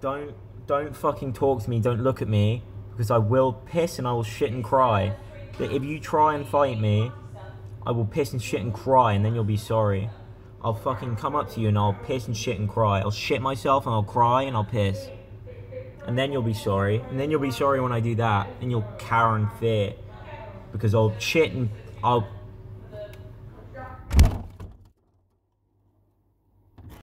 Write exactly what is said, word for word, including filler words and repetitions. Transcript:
don't, don't fucking talk to me, don't look at me, because I will piss and I will shit and cry. But if you try and fight me, I will piss and shit and cry, and then you'll be sorry. I'll fucking come up to you and I'll piss and shit and cry. I'll shit myself and I'll cry and I'll piss. And then you'll be sorry. And then you'll be sorry when I do that. And you'll cower in fear. Because I'll shit and I'll